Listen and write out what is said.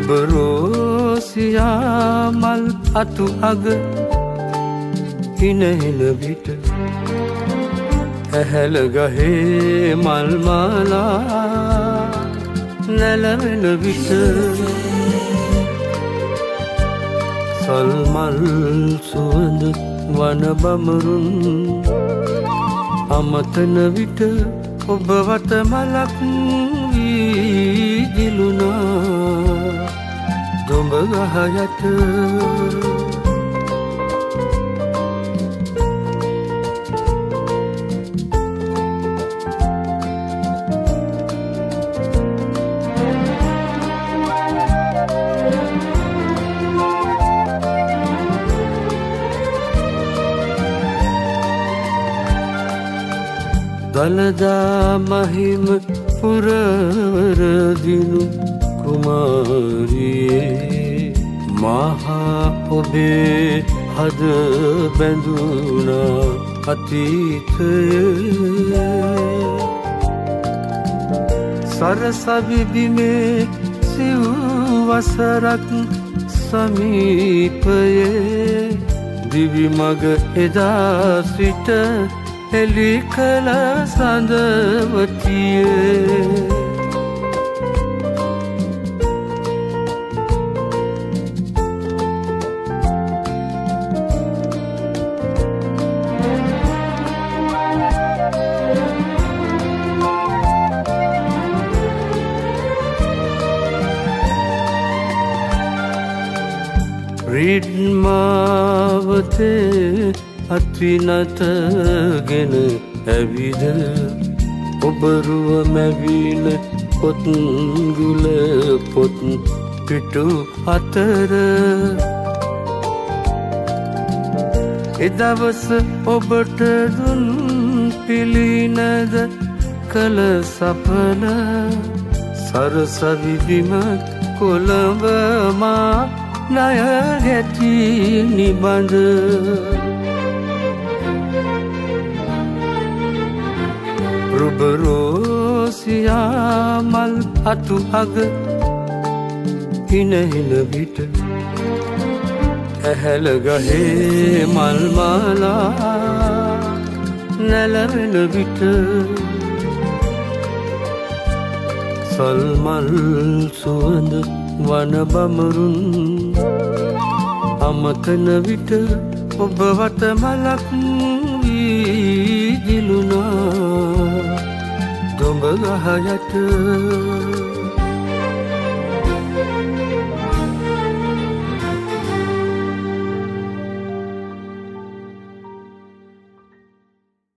රුබරෝසියා මල් අතු අග හිනහින විට ඇහැල ගහේ මල් මාලා නැලවෙන විට සල්මල් සුවඳ වන බමරුන් අමතන විට ඔබ වත මලක් වී දිලුණා දොඹ ගහ යට දලදා මහිම පුරවර දිනු කුමාරියේ මහා ඔබේ හද බැඳුනා අතීතයේ සරසවිබිමේ සිව් වසරක් සමීපයේ දිවි මග එදා සිට එලි කළ සඳවතියේ රිද්මාවතේ අත්විනතගෙන ඇවිද ඔබරුව මැවින පොත්ගුල පොත් පිටු අතර එදවස ඔබට දුන් පිළිනද කළ සපල සරසවිබිම කොළඹමා ණය ගැති නිබඳ රුබරෝසියා මල් අතු අග හිනහින විට ඇහැල ගහේ මල් මාලා නැලවෙන විට සල්මල් සුවඳ වන බමරුන් අමතන විට ඔබ වත මලක් වී දිලුණා දොඹ ගහ යට